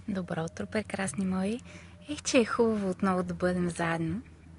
Добро утро, прекрасни мои! Че е хубаво отново да бъдем заедно.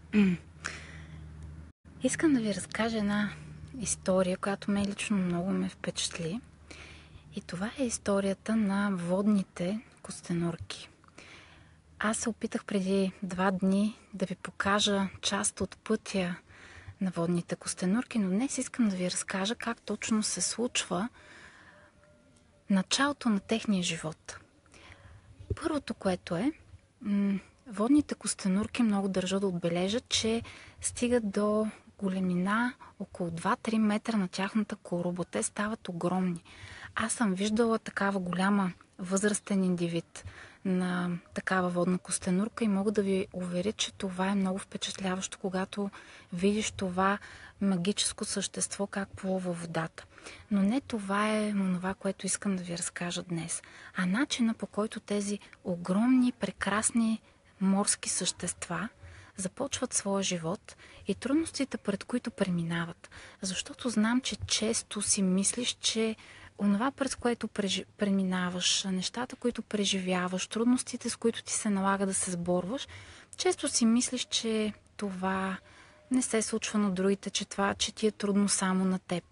Искам да ви разкажа една история, която ме лично много ме впечатли. И това е историята на водните костенурки. Аз се опитах преди 2 дни да ви покажа част от пътя на водните костенурки, но днес искам да ви разкажа как точно се случва началото на техния живот. Първото, което е, водните костенурки много държа да отбележат, че стигат до големина около 2-3 метра на тяхната коруба. Те стават огромни. Аз съм виждала такава голяма възрастен индивид на такава водна костенурка и мога да ви уверя, че това е много впечатляващо, когато видиш това магическо същество как плува във водата. Но не това е онова, което искам да ви разкажа днес, а начина, по който тези огромни, прекрасни морски същества започват своя живот и трудностите, пред които преминават. Защото знам, че често си мислиш, че онова, през което преминаваш, нещата, които преживяваш, трудностите, с които ти се налага да се сборваш, често си мислиш, че това не се случва на другите, че ти е трудно само на теб.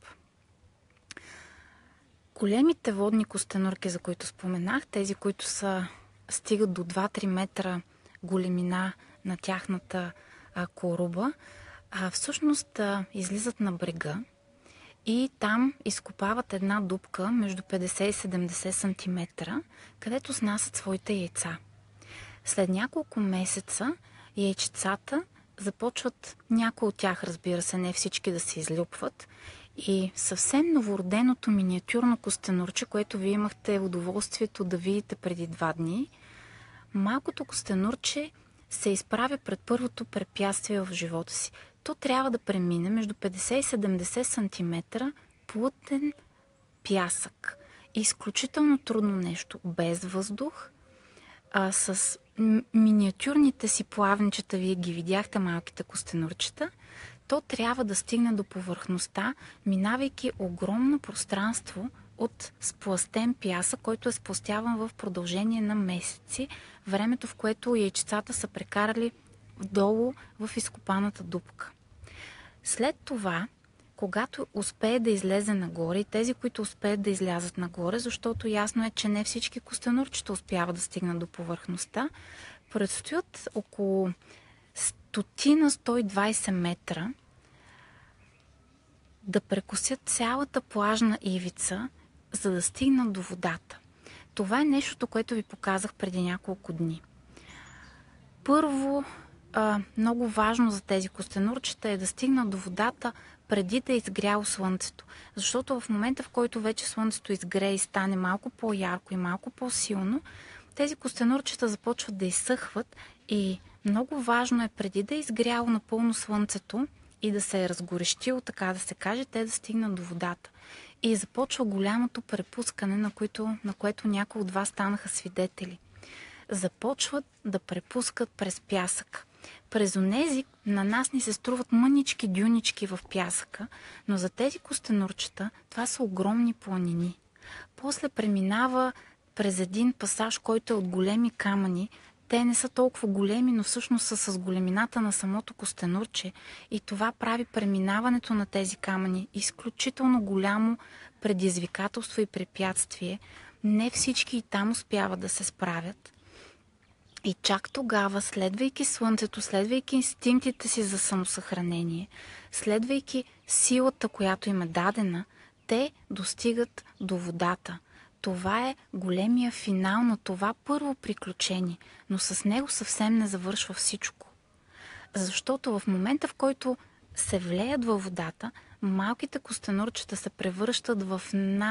Големите водни костенурки, за които споменах, тези, които стигат до 2-3 метра големина на тяхната коруба, всъщност излизат на брега и там изкопават една дупка между 50 и 70 см, където снасят своите яйца. След няколко месеца яйчицата започват, някои от тях, разбира се, не всички, да се излюпват и съвсем новороденото миниатюрно костенурче, което вие имахте удоволствието да видите преди 2 дни, малкото костенурче се изправя пред първото препятствие в живота си. То трябва да премине между 50 и 70 см плътен пясък. Изключително трудно нещо, без въздух, с миниатюрните си плавничета, вие ги видяхте, малките костенурчета, то трябва да стигне до повърхността, минавайки огромно пространство от сплъстен пясък, който е сплъстяван в продължение на месеци, времето, в което яйчицата са прекарали долу в изкопаната дупка. След това, когато успее да излезе нагоре, и тези, които успеят да излязат нагоре, защото ясно е, че не всички костенурчета успяват да стигнат до повърхността, предстоят около 100-120 метра да прекосят цялата плажна ивица, за да стигнат до водата. Това е нещото, което ви показах преди няколко дни. Първо, много важно за тези костенурчета е да стигнат до водата преди да е изгряло слънцето. Защото в момента, в който вече слънцето изгрее и стане малко по-ярко и малко по-силно, тези костенурчета започват да изсъхват и много важно е преди да е изгряло напълно слънцето и да се е разгорещило, така да се каже, те да стигнат до водата. И започва голямото препускане, на което някои от вас станаха свидетели. Започват да препускат през пясък. През онези на нас ни се струват мънички дюнички в пясъка, но за тези костенурчета това са огромни планини. После преминава през един пасаж, който е от големи камъни. Те не са толкова големи, но всъщност са с големината на самото костенурче и това прави преминаването на тези камъни изключително голямо предизвикателство и препятствие. Не всички и там успяват да се справят. И чак тогава, следвайки слънцето, следвайки инстинктите си за самосъхранение, следвайки силата, която им е дадена, те достигат до водата. Това е големия финал на това първо приключение, но с него съвсем не завършва всичко. Защото в момента, в който се влеят във водата, малките костенурчета се превръщат в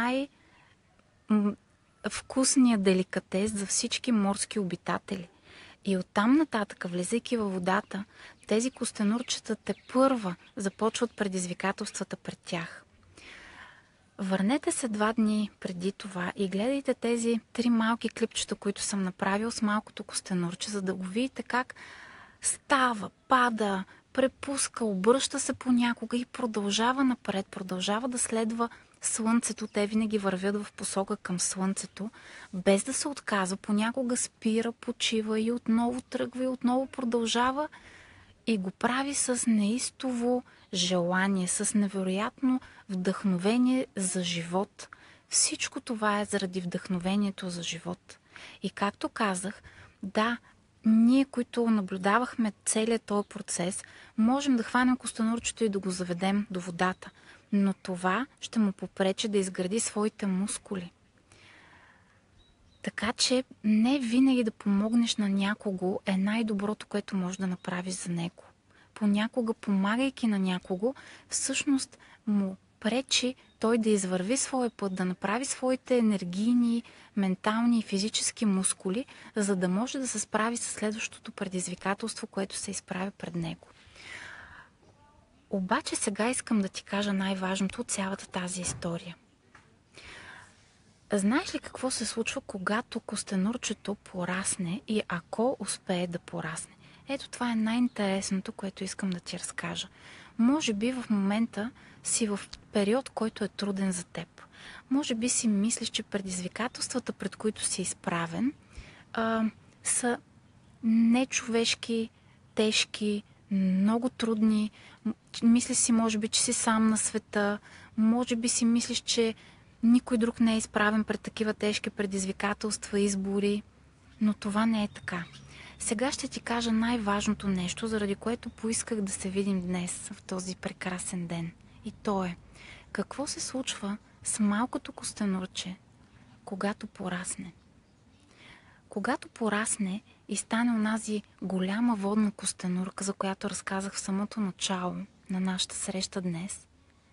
най-вкусния деликатес за всички морски обитатели. И оттам нататък, влизайки във водата, тези костенурчета тепърва започват предизвикателствата пред тях. Върнете се 2 дни преди това и гледайте тези 3 малки клипчета, които съм направил с малкото костенурче, за да го видите как става, пада, препуска, обръща се понякога и продължава напред, продължава да следва слънцето, те винаги вървят в посока към слънцето, без да се отказва, понякога спира, почива и отново тръгва и отново продължава и го прави с неистово желание, с невероятно вдъхновение за живот. Всичко това е заради вдъхновението за живот. И както казах, да, ние, които наблюдавахме целият този процес, можем да хванем костенурчето и да го заведем до водата. Но това ще му попречи да изгради своите мускули. Така че не винаги да помогнеш на някого е най-доброто, което можеш да направиш за него. Понякога, помагайки на някого, всъщност му пречи той да извърви своя път, да направи своите енергийни, ментални и физически мускули, за да може да се справи с следващото предизвикателство, което се изправя пред него. Обаче сега искам да ти кажа най-важното от цялата тази история. Знаеш ли какво се случва, когато костенурчето порасне и ако успее да порасне? Ето това е най-интересното, което искам да ти разкажа. Може би в момента си в период, който е труден за теб. Може би си мислиш, че предизвикателствата, пред които си изправен, са нечовешки, тежки, много трудни. Мислиш си, може би, че си сам на света. Може би си мислиш, че никой друг не е изправен пред такива тежки предизвикателства, избори. Но това не е така. Сега ще ти кажа най-важното нещо, заради което поисках да се видим днес, в този прекрасен ден. И то е, какво се случва с малкото костенурче, когато порасне? Когато порасне и стане онази голяма водна костенурка, за която разказах в самото начало на нашата среща днес,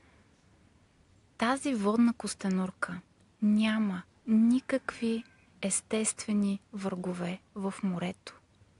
тази водна костенурка няма никакви естествени врагове в морето.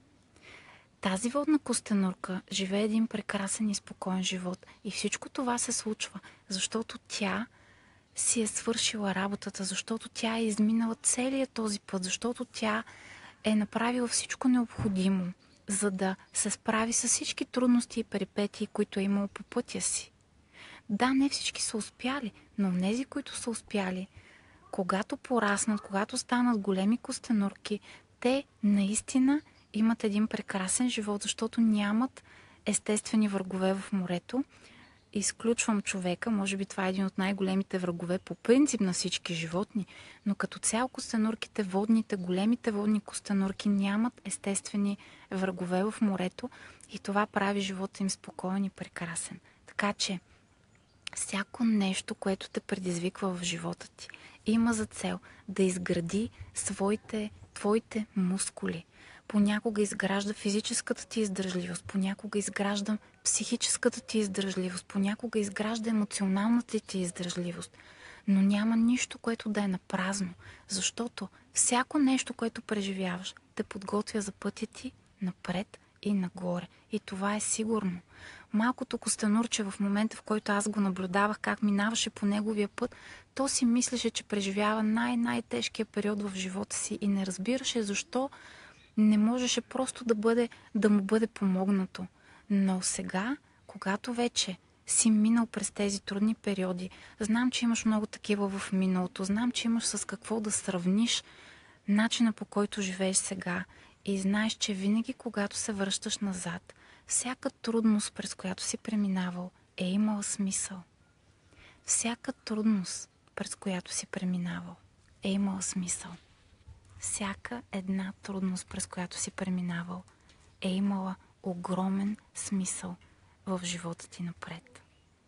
Тази водна костенурка живее един прекрасен и спокоен живот. И всичко това се случва, защото тя си е свършила работата, защото тя е изминала целият този път, защото тя е направила всичко необходимо, за да се справи с всички трудности и перипетии, които е имала по пътя си. Да, не всички са успяли, но тези, които са успяли, когато пораснат, когато станат големи костенурки, те наистина имат един прекрасен живот, защото нямат естествени врагове в морето. Изключвам човека, може би това е един от най-големите врагове по принцип на всички животни, но като цяло костенурките, водните, големите водни костенурки нямат естествени врагове в морето и това прави живота им спокоен и прекрасен. Така че всяко нещо, което те предизвиква в живота ти, има за цел да изгради твоите мускули. Понякога изгражда физическата ти издържливост, понякога изгражда психическата ти издържливост, понякога изгражда емоционалната ти издържливост. Но няма нищо, което да е напразно, защото всяко нещо, което преживяваш, те подготвя за пътя ти напред и нагоре. И това е сигурно. Малкото костенурче в момента, в който аз го наблюдавах как минаваше по неговия път, то си мислеше, че преживява най-тежкия период в живота си и не разбираше защо не можеше просто да му бъде помогнато. Но сега, когато вече си минал през тези трудни периоди, знам, че имаш много такива в миналото, знам, че имаш с какво да сравниш начина, по който живееш сега и знаеш, че винаги, когато се връщаш назад, всяка трудност, през която си преминавал, е имала смисъл. Всяка трудност, през която си преминавал, е имала смисъл. Всяка една трудност, през която си преминавал, е имала огромен смисъл в живота ти напред.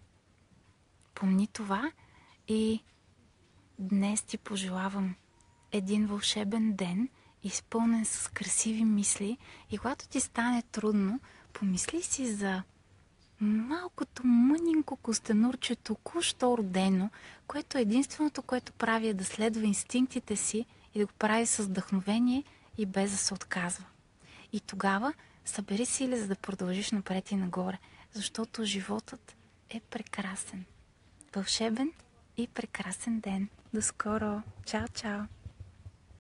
Помни това и днес ти пожелавам един вълшебен ден, изпълнен с красиви мисли и когато ти стане трудно, помисли си за малкото мънинко костенурче, току-що родено, което единственото, което прави е да следва инстинктите си и да го прави с вдъхновение и без да се отказва. И тогава събери сили, за да продължиш напред и нагоре, защото животът е прекрасен. Вълшебен и прекрасен ден. До скоро! Чао, чао!